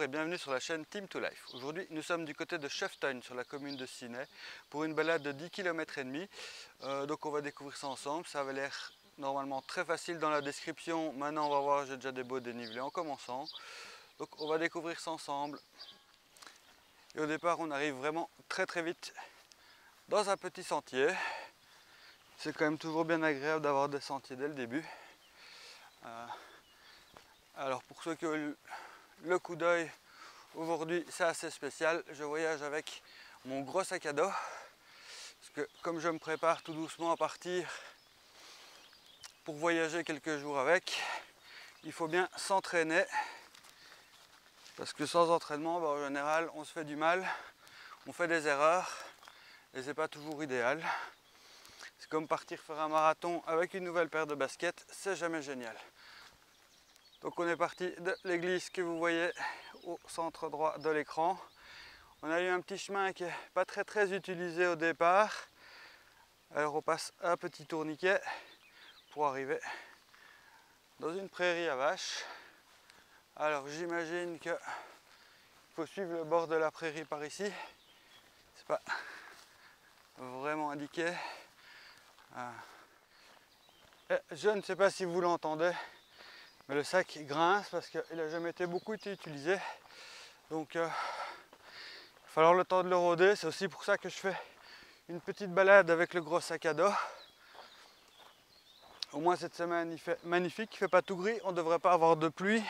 et bienvenue sur la chaîne Team2Life. Aujourd'hui nous sommes du côté de Cheftogne sur la commune de Ciney pour une balade de 10 km et demi. Donc on va découvrir ça ensemble, ça avait l'air normalement très facile dans la description. Maintenant on va voir, j'ai déjà des beaux dénivelés en commençant. Donc on va découvrir ça ensemble. Et au départ on arrive vraiment très vite dans un petit sentier. C'est quand même toujours bien agréable d'avoir des sentiers dès le début. Alors pour ceux qui ont le coup d'œil, aujourd'hui c'est assez spécial. Je voyage avec mon gros sac à dos. Parce que comme je me prépare tout doucement à partir pour voyager quelques jours avec, il faut bien s'entraîner. Parce que sans entraînement, en général, on se fait du mal, on fait des erreurs et c'est pas toujours idéal. C'est comme partir faire un marathon avec une nouvelle paire de baskets, c'est jamais génial. Donc on est parti de l'église que vous voyez au centre droit de l'écran. On a eu un petit chemin qui n'est pas très utilisé au départ. Alors on passe un petit tourniquet pour arriver dans une prairie à vaches. Alors j'imagine qu'il faut suivre le bord de la prairie par ici. C'est pas vraiment indiqué. Je ne sais pas si vous l'entendez, mais le sac grince parce qu'il n'a jamais été beaucoup utilisé. Donc il va falloir le temps de le rôder. C'est aussi pour ça que je fais une petite balade avec le gros sac à dos. Au moins cette semaine il fait magnifique, il ne fait pas tout gris, on ne devrait pas avoir de pluie.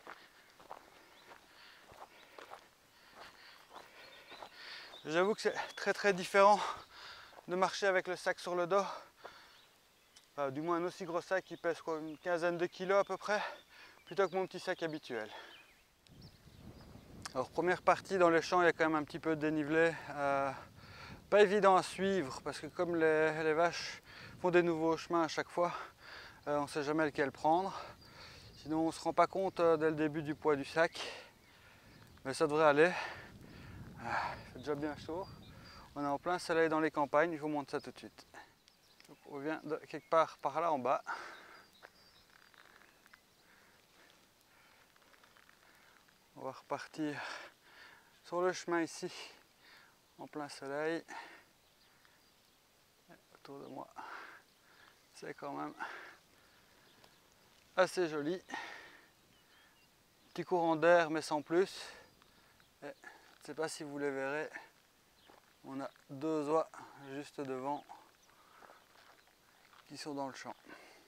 J'avoue que c'est très différent de marcher avec le sac sur le dos. Enfin, du moins un aussi gros sac qui pèse quoi, une quinzaine de kilos à peu près, plutôt que mon petit sac habituel. Alors première partie dans les champs, il y a quand même un petit peu de dénivelé. Pas évident à suivre parce que comme les vaches font des nouveaux chemins à chaque fois, on ne sait jamais lequel prendre. Sinon on ne se rend pas compte dès le début du poids du sac. Mais ça devrait aller. Il fait déjà bien chaud. On est en plein soleil dans les campagnes, je vous montre ça tout de suite. Donc on vient de quelque part par là en bas. On va repartir sur le chemin ici, en plein soleil. Et autour de moi, c'est quand même assez joli. Petit courant d'air mais sans plus. Et je ne sais pas si vous les verrez, on a deux oies juste devant qui sont dans le champ.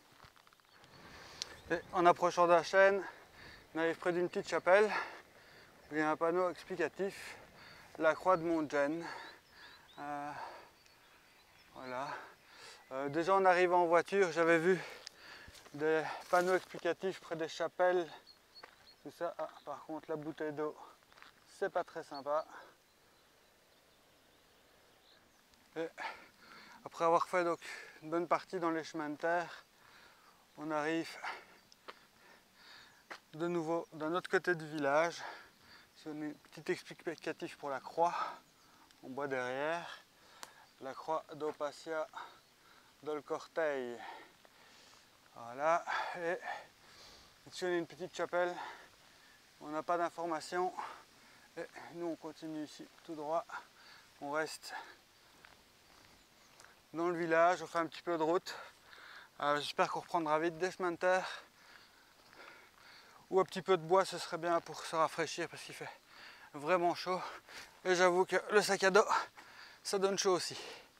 Et en approchant de la chaîne, on arrive près d'une petite chapelle. Il y a un panneau explicatif, la croix de Montgène. Voilà. Déjà en arrivant en voiture, j'avais vu des panneaux explicatifs près des chapelles. Tout ça. Ah, par contre, la bouteille d'eau, c'est pas très sympa. Et après avoir fait donc une bonne partie dans les chemins de terre, on arrive de nouveau d'un autre côté du village. C'est un petit explicatif pour la croix en bois derrière. La croix d'Opacia del Corteil. Voilà. Et ici on a une petite chapelle. On n'a pas d'informations. Et nous on continue ici tout droit. On reste dans le village, on fait un petit peu de route. J'espère qu'on reprendra vite des chemins de terre. Ou un petit peu de bois, ce serait bien pour se rafraîchir parce qu'il fait vraiment chaud. Et j'avoue que le sac à dos, ça donne chaud aussi.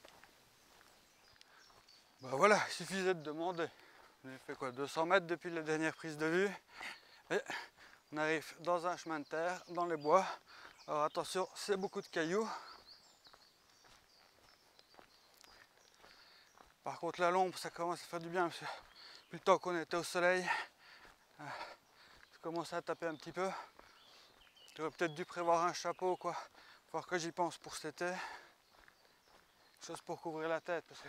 Bah voilà, il suffisait de demander. On a fait quoi, 200 mètres depuis la dernière prise de vue. Et on arrive dans un chemin de terre, dans les bois. Alors attention, c'est beaucoup de cailloux. Par contre la l'ombre, ça commence à faire du bien parce que depuis le temps qu'on était au soleil, ça commence à taper un petit peu. J'aurais peut-être dû prévoir un chapeau quoi. Faut voir que j'y pense pour cet été. Quelque chose pour couvrir la tête parce que...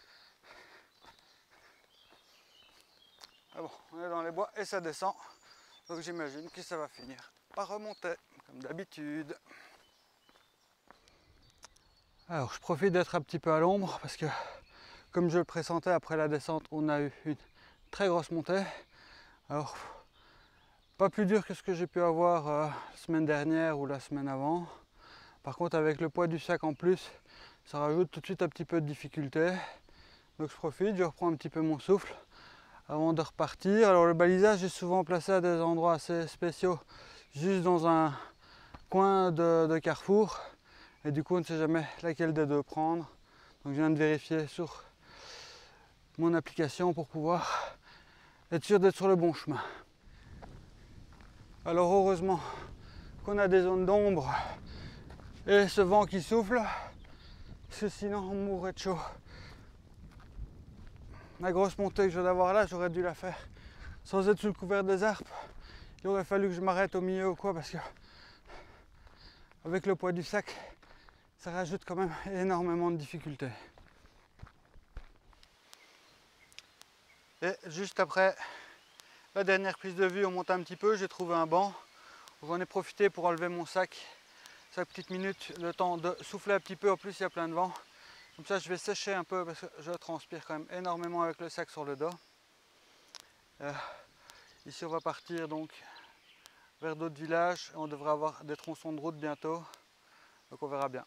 Ah bon, on est dans les bois et ça descend. Donc j'imagine que ça va finir par remonter, comme d'habitude. Alors je profite d'être un petit peu à l'ombre parce que comme je le pressentais après la descente, on a eu une très grosse montée. Alors Pas plus dur que ce que j'ai pu avoir la semaine dernière ou la semaine avant. Par contre, avec le poids du sac en plus, ça rajoute tout de suite un petit peu de difficulté. Donc je profite, je reprends un petit peu mon souffle avant de repartir. Alors le balisage est souvent placé à des endroits assez spéciaux, juste dans un coin de carrefour. Et du coup, on ne sait jamais laquelle des deux prendre. Donc je viens de vérifier sur mon application pour pouvoir être sûr d'être sur le bon chemin. Alors heureusement qu'on a des zones d'ombre et ce vent qui souffle, parce que sinon on mourrait de chaud. La grosse montée que je viens d'avoir là, j'aurais dû la faire sans être sous le couvert des arbres. Il aurait fallu que je m'arrête au milieu ou quoi, parce que avec le poids du sac, ça rajoute quand même énormément de difficultés. Et juste après la dernière prise de vue, on monte un petit peu, j'ai trouvé un banc. J'en ai profité pour enlever mon sac 5 petites minutes, le temps de souffler un petit peu. En plus, il y a plein de vent. Comme ça, je vais sécher un peu parce que je transpire quand même énormément avec le sac sur le dos. Ici, on va partir donc vers d'autres villages. On devrait avoir des tronçons de route bientôt. Donc, on verra bien.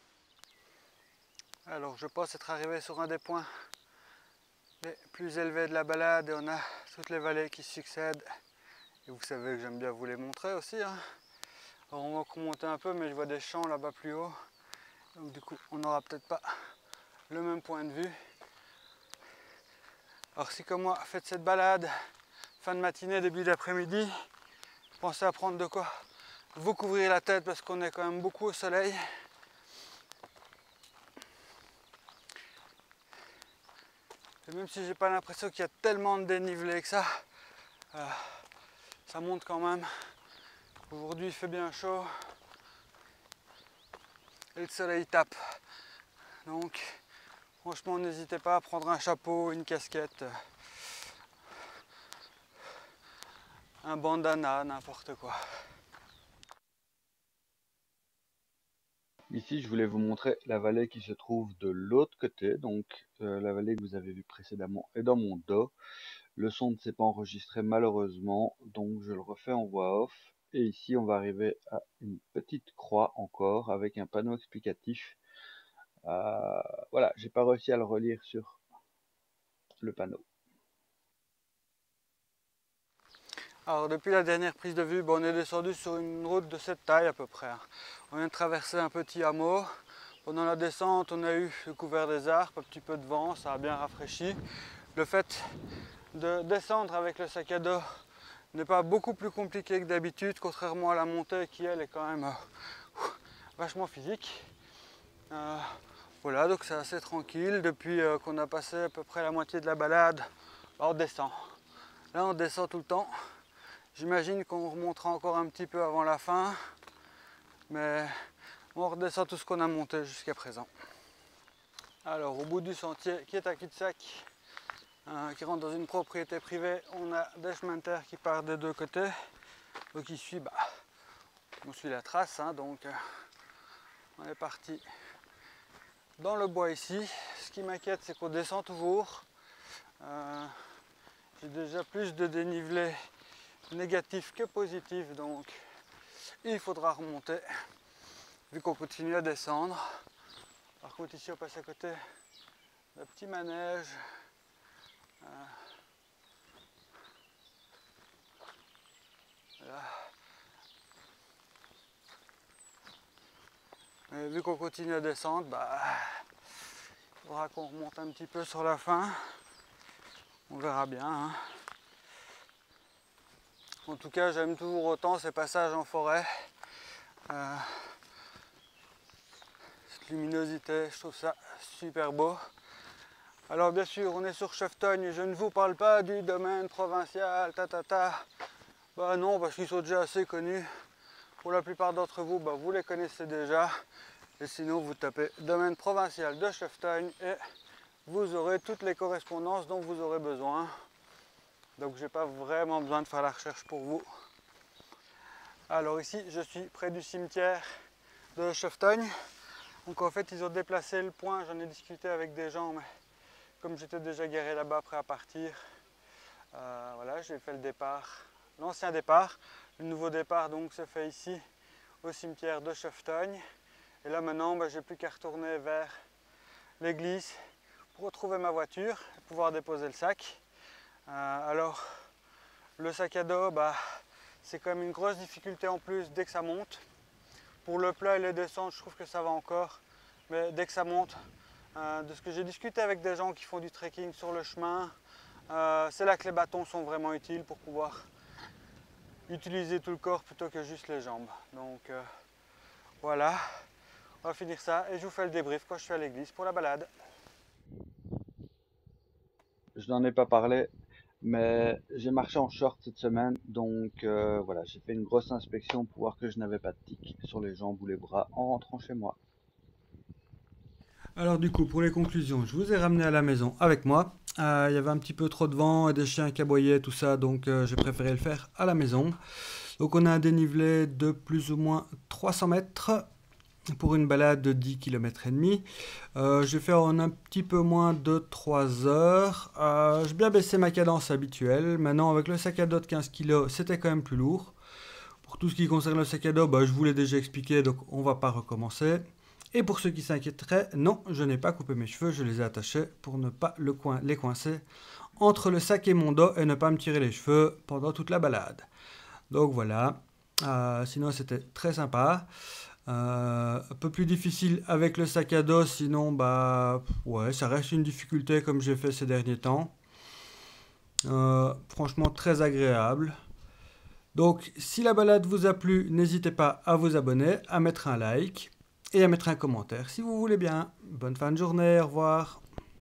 Alors, je pense être arrivé sur un des points les plus élevés de la balade et on a toutes les vallées qui succèdent. Et vous savez que j'aime bien vous les montrer aussi, hein. Alors on va remonter un peu, mais je vois des champs là-bas plus haut. Donc du coup, on n'aura peut-être pas le même point de vue. Alors si comme moi, faites cette balade, fin de matinée, début d'après-midi, pensez à prendre de quoi vous couvrir la tête parce qu'on est quand même beaucoup au soleil. Et même si j'ai pas l'impression qu'il y a tellement de dénivelé que ça monte quand même. Aujourd'hui il fait bien chaud et le soleil tape. Donc franchement n'hésitez pas à prendre un chapeau, une casquette, un bandana, n'importe quoi. Ici, je voulais vous montrer la vallée qui se trouve de l'autre côté. Donc, la vallée que vous avez vue précédemment est dans mon dos. Le son ne s'est pas enregistré malheureusement, donc je le refais en voix off. Et ici, on va arriver à une petite croix encore avec un panneau explicatif. Voilà, j'ai pas réussi à le relire sur le panneau. Alors depuis la dernière prise de vue, on est descendu sur une route de cette taille à peu près. On vient de traverser un petit hameau. Pendant la descente, on a eu le couvert des arbres, un petit peu de vent, ça a bien rafraîchi. Le fait de descendre avec le sac à dos n'est pas beaucoup plus compliqué que d'habitude, contrairement à la montée qui elle est quand même vachement physique. Voilà, donc c'est assez tranquille. Depuis qu'on a passé à peu près la moitié de la balade, on descend. Là on descend tout le temps. J'imagine qu'on remontera encore un petit peu avant la fin, mais on redescend tout ce qu'on a monté jusqu'à présent. Alors au bout du sentier qui est à cul-de-sac, qui rentre dans une propriété privée, on a des chemins de terre qui partent des deux côtés. Donc ici, on suit la trace, hein, donc on est parti dans le bois ici. Ce qui m'inquiète, c'est qu'on descend toujours. J'ai déjà plus de dénivelé négatif que positif, donc il faudra remonter vu qu'on continue à descendre. Par contre ici on passe à côté d'un petit manège. Voilà. Et vu qu'on continue à descendre, il faudra qu'on remonte un petit peu sur la fin. On verra bien, hein. En tout cas, j'aime toujours autant ces passages en forêt. Cette luminosité, je trouve ça super beau. Alors bien sûr, on est sur Cheftogne, je ne vous parle pas du domaine provincial, non, parce qu'ils sont déjà assez connus. Pour la plupart d'entre vous, vous les connaissez déjà. Et sinon, vous tapez domaine provincial de Cheftogne et vous aurez toutes les correspondances dont vous aurez besoin. Donc j'ai pas vraiment besoin de faire la recherche pour vous. Alors ici, je suis près du cimetière de Cheftogne. Donc en fait, ils ont déplacé le point, j'en ai discuté avec des gens, mais comme j'étais déjà garé là-bas prêt à partir, voilà, j'ai fait le départ l'ancien départ. Le nouveau départ donc se fait ici au cimetière de Cheftogne. Et là maintenant, j'ai plus qu'à retourner vers l'église pour retrouver ma voiture et pouvoir déposer le sac. Alors le sac à dos, c'est quand même une grosse difficulté en plus dès que ça monte. Pour le plat et les descentes, je trouve que ça va encore, mais dès que ça monte, de ce que j'ai discuté avec des gens qui font du trekking sur le chemin, c'est là que les bâtons sont vraiment utiles pour pouvoir utiliser tout le corps plutôt que juste les jambes. Donc voilà, on va finir ça et je vous fais le débrief quand je suis à l'église pour la balade. Je n'en ai pas parlé, mais j'ai marché en short cette semaine, donc voilà, j'ai fait une grosse inspection pour voir que je n'avais pas de tics sur les jambes ou les bras en rentrant chez moi. Alors du coup, pour les conclusions, je vous ai ramené à la maison avec moi. Il y avait un petit peu trop de vent et des chiens qui aboyaient, tout ça, donc j'ai préféré le faire à la maison. Donc on a un dénivelé de plus ou moins 300 mètres pour une balade de 10 km et demi. Je vais faire en un petit peu moins de 3 heures. J'ai bien baissé ma cadence habituelle. Maintenant, avec le sac à dos de 15 kg, c'était quand même plus lourd. Pour tout ce qui concerne le sac à dos, je vous l'ai déjà expliqué, donc on va pas recommencer. Et pour ceux qui s'inquiéteraient, non, je n'ai pas coupé mes cheveux, je les ai attachés pour ne pas les coincer entre le sac et mon dos et ne pas me tirer les cheveux pendant toute la balade. Donc voilà, sinon c'était très sympa. Un peu plus difficile avec le sac à dos, sinon ouais, ça reste une difficulté comme j'ai fait ces derniers temps. Franchement très agréable. Donc si la balade vous a plu, n'hésitez pas à vous abonner, à mettre un like et à mettre un commentaire si vous voulez bien. Bonne fin de journée, au revoir.